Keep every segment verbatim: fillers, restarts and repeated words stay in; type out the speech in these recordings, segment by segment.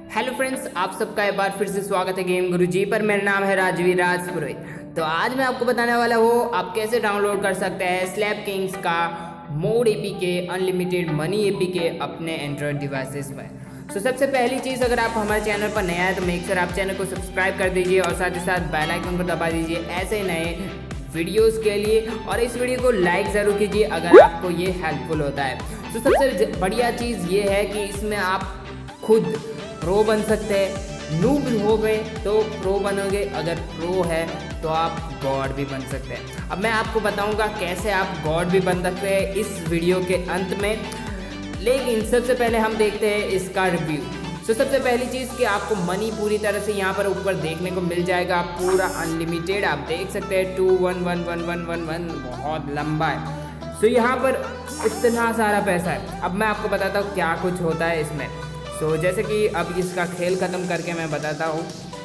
Hello friends, आप सबका एक बार फिर से स्वागत है गेम गुरु जी पर। मेरा नाम है राजवीर राज पुरोहित। तो आज मैं आपको बताने वाला हूँ आप कैसे डाउनलोड कर सकते हैं स्लैप किंग्स का mod APK unlimited money APK अपने एंड्रॉयड डिवाइसेस में। तो सबसे पहली चीज़, अगर आप हमारे चैनल पर नया है तो मेक श्योर आप चैनल को सब्सक्राइब कर दीजिए और साथ ही साथ बेल आइकन को दबा दीजिए ऐसे नए वीडियोस के लिए, और इस वीडियो को लाइक ज़रूर कीजिए अगर आपको ये हेल्पफुल होता है। तो सबसे बढ़िया चीज़ ये है कि इसमें आप खुद प्रो बन सकते हैं। नूब हो गए तो प्रो बनोगे, अगर प्रो है तो आप गॉड भी बन सकते हैं। अब मैं आपको बताऊंगा कैसे आप गॉड भी बन सकते हैं इस वीडियो के अंत में, लेकिन सबसे पहले हम देखते हैं इसका रिव्यू। तो सबसे पहली चीज़ कि आपको मनी पूरी तरह से यहाँ पर ऊपर देखने को मिल जाएगा, पूरा अनलिमिटेड आप देख सकते हैं। Two one one one one one one बहुत लंबा है। तो यहाँ पर इतना सारा पैसा है। अब मैं आपको बताता हूँ क्या कुछ होता है इसमें। तो जैसे कि अब इसका खेल ख़त्म करके मैं बताता हूँ।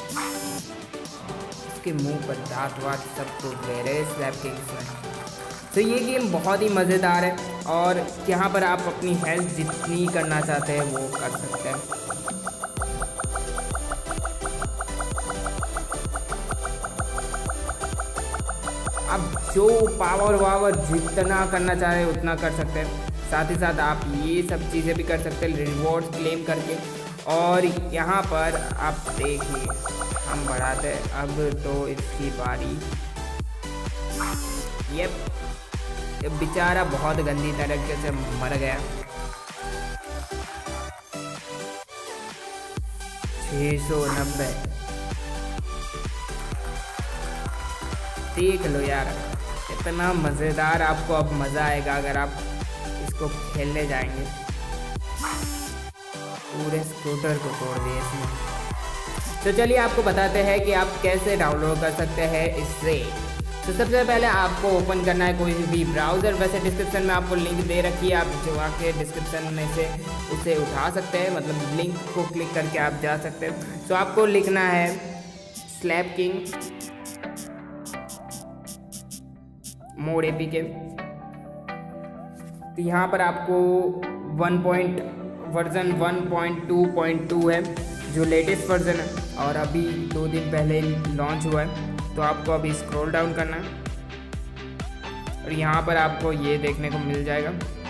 इसके मुंह पर दांत वात सब टूट गए रहे स्लैप किंग्स में। तो ये गेम बहुत ही मज़ेदार है और यहाँ पर आप अपनी हेल्थ जितनी करना चाहते हैं वो कर सकते हैं। अब जो पावर वावर जितना करना चाहे उतना कर सकते हैं। साथ ही साथ आप ये सब चीज़ें भी कर सकते हैं रिवॉर्ड क्लेम करके। और यहाँ पर आप देखिए हम बढ़ाते हैं। अब तो इसकी बारी। ये बेचारा बहुत गंदी तरीके से मर गया। छः सौ नब्बे देख लो यार, इतना मज़ेदार। आपको अब मज़ा आएगा अगर आप इसको खेलने जाएंगे। पूरे स्कूटर को तोड़ दिए इसमें। तो चलिए आपको बताते हैं कि आप कैसे डाउनलोड कर सकते हैं इससे। तो सबसे पहले आपको ओपन करना है कोई भी ब्राउज़र। वैसे डिस्क्रिप्शन में आपको लिंक दे रखी है, आप जो आके डिस्क्रिप्शन में से उसे उठा सकते हैं, मतलब लिंक को क्लिक करके आप जा सकते हैं। तो आपको लिखना है स्लैप किंग मोड एपीके। तो यहाँ पर आपको one point version one point two point two है जो लेटेस्ट वर्जन है, और अभी दो दिन पहले लॉन्च हुआ है। तो आपको अभी स्क्रॉल डाउन करना है और यहाँ पर आपको ये देखने को मिल जाएगा।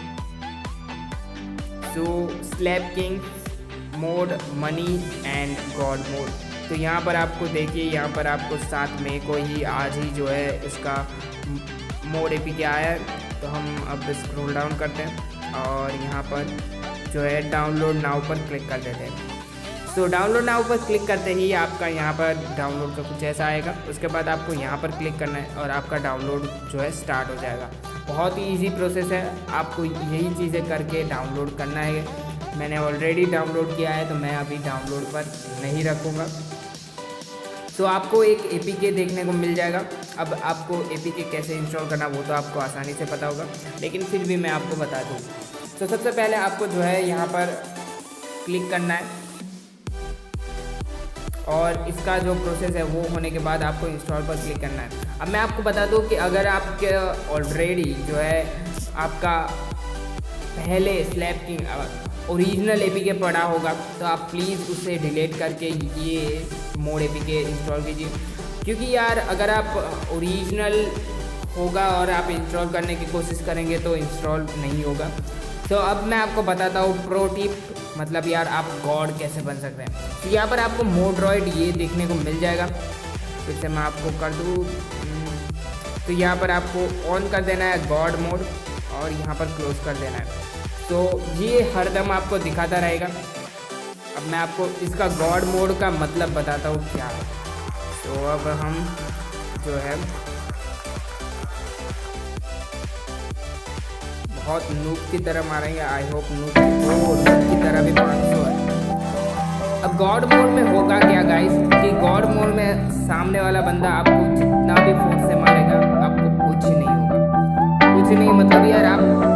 So slap king mod money and god mode. तो यहाँ पर आपको देखिए, यहाँ पर आपको सात मई को ही आज ही जो है इसका मोड एपीके आया है। तो हम अब स्क्रॉल डाउन करते हैं और यहाँ पर जो है डाउनलोड नाउ पर क्लिक कर देते हैं। तो डाउनलोड नाउ पर क्लिक करते ही आपका यहाँ पर डाउनलोड का कुछ ऐसा आएगा। उसके बाद आपको यहाँ पर क्लिक करना है और आपका डाउनलोड जो है स्टार्ट हो जाएगा। बहुत ही इजी प्रोसेस है, आपको यही चीज़ें करके डाउनलोड करना है। मैंने ऑलरेडी डाउनलोड किया है तो मैं अभी डाउनलोड पर नहीं रखूँगा। तो आपको एक एपीके देखने को मिल जाएगा। अब आपको एपीके कैसे इंस्टॉल करना वो तो आपको आसानी से पता होगा, लेकिन फिर भी मैं आपको बता दूँ। तो सबसे पहले आपको जो है यहाँ पर क्लिक करना है और इसका जो प्रोसेस है वो होने के बाद आपको इंस्टॉल पर क्लिक करना है। अब मैं आपको बता दूँ कि अगर आपके ऑलरेडी जो है आपका पहले स्लैप किंग ओरिजिनल एपीके पड़ा होगा तो आप प्लीज़ उसे डिलीट करके ये मोड एपीके इंस्टॉल कीजिए, क्योंकि यार अगर आप ओरिजिनल होगा और आप इंस्टॉल करने की कोशिश करेंगे तो इंस्टॉल नहीं होगा। तो अब मैं आपको बताता हूँ प्रो टिप, मतलब यार आप गॉड कैसे बन सकते हैं। तो यहाँ पर आपको मोड्रॉइड ये देखने को मिल जाएगा। फिर से मैं आपको कर दूँ। तो यहाँ पर आपको ऑन कर देना है गॉड मोड और यहाँ पर क्लोज कर देना है। तो ये हरदम आपको दिखाता रहेगा। अब मैं आपको इसका गॉड मोड का मतलब बताता हूँ क्या है। तो अब हम जो है बहुत नूब की तरह मारेंगे। आई होप नूब नूब की तरह भी पाँच सौ है। अब गॉड मोड में होगा क्या गाइस कि गॉड मोड में सामने वाला बंदा आपको जितना भी फोर्स से मारेगा आपको कुछ नहीं होगा। कुछ नहीं मतलब यार आप